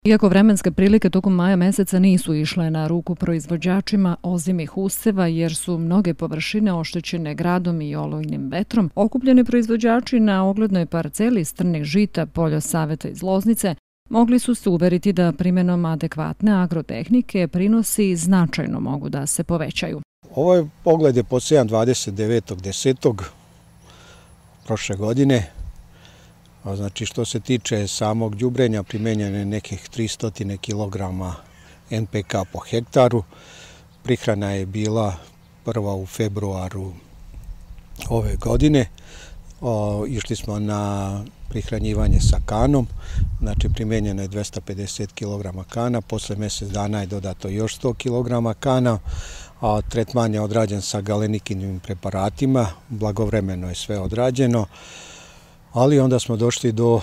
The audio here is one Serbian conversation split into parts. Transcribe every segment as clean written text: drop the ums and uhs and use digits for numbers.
Iako vremenske prilike tokom maja meseca nisu išle na ruku proizvođačima ozimih useva jer su mnoge površine oštećene gradom i olujnim vetrom, okupljeni proizvođači na oglednoj parceli strnih žita Poljosaveta iz Loznice mogli su se uveriti da primjenom adekvatne agrotehnike prinosi značajno mogu da se povećaju. Ovaj ogled je posejan 29.10. prošle godine. Znači, što se tiče samog đubrenja, primenjeno je nekih 300 kg NPK po hektaru. Prihrana je bila prva u februaru ove godine. Išli smo na prihranjivanje sa kanom, znači primenjeno je 250 kg kana, posle mjesec dana je dodato još 100 kg kana, a tretman je odrađen sa galenikinim preparatima, blagovremeno je sve odrađeno, ali onda smo došli do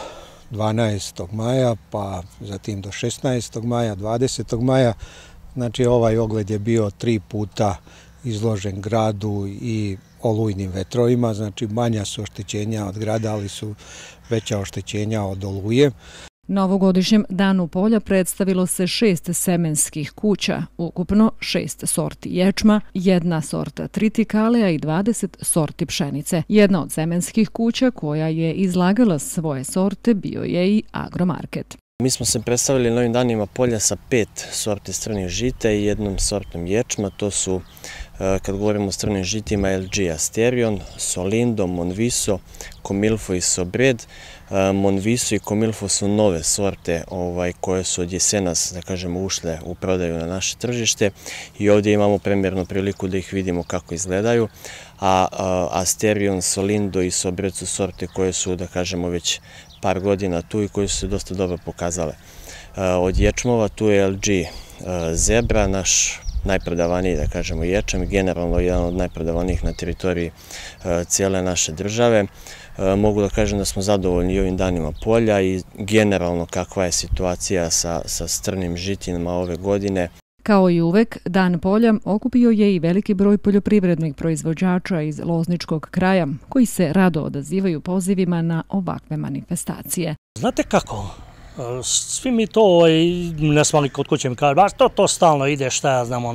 12. maja, pa zatim do 16. maja, 20. maja, znači ovaj ogled je bio 3 puta izložen gradu i olujnim vetrovima, znači manja su oštećenja od grada, ali su veća oštećenja od oluje. Na ovogodišnjem danu polja predstavilo se 6 semenskih kuća, ukupno 6 sorti ječma, 1 sorta tritikaleja i 20 sorti pšenice. Jedna od semenskih kuća koja je izlagala svoje sorte bio je i Agromarket. Mi smo se predstavili na ovim danima polja sa 5 sorti strnih žita i 1 sortom ječma. To su, kad govorimo o strnim žitima, LG Asterion, Solindo, Monviso, Comilfo i Sobred. Monviso i Comilfo su nove sorte koje su od jesenas, da kažemo, ušle u prodaju na naše tržište i ovdje imamo premjernu priliku da ih vidimo kako izgledaju. A Asterion, Solindo i Sobred su sorte koje su, da kažemo, već par godina tu i koje su se dosta dobro pokazale. Od ječmova tu je LG Zebra, naš najprodavaniji, da kažemo, ječam i generalno jedan od najprodavanijih na teritoriji cijele naše države. Mogu da kažem da smo zadovoljni ovim danima polja i generalno kakva je situacija sa strnim žitinama ove godine. Kao i uvek, Dan polja okupio je i veliki broj poljoprivrednih proizvođača iz Lozničkog kraja, koji se rado odazivaju pozivima na ovakve manifestacije. Znate kako? Svi mi to, ne smo li kod kuće mi kažu, to stalno ide, šta ja znam,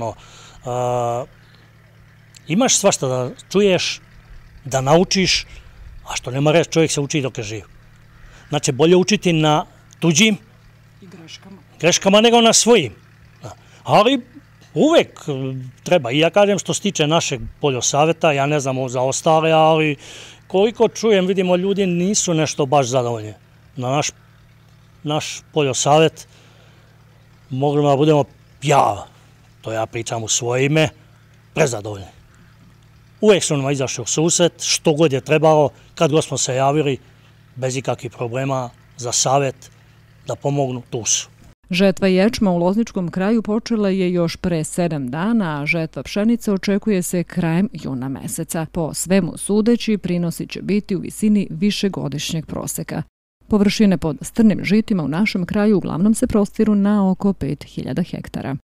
imaš svašta da čuješ, da naučiš, a što nema reći, čovjek se uči dok je živ. Znači, bolje učiti na tuđim greškama nego na svojim. Ali uvek treba, i ja kažem što se tiče našeg Poljosaveta, ja ne znam za ostale, ali koliko čujem, vidimo, ljudi nisu nešto baš zadovoljni. Na naš Poljosavet mogli da budemo, ja pričam u svoje ime, prezadovoljni. Uvek su nam izašli u susret, što god je trebalo, kad god smo se javili, bez ikakvih problema, za savjet, da pomognu, tu su. Žetva ječma u Lozničkom kraju počela je još pre 7 dana, a žetva pšenice očekuje se krajem juna meseca. Po svemu sudeći, prinosi će biti u visini višegodišnjeg proseka. Površine pod strnim žitima u našem kraju uglavnom se prostiru na oko 5000 hektara.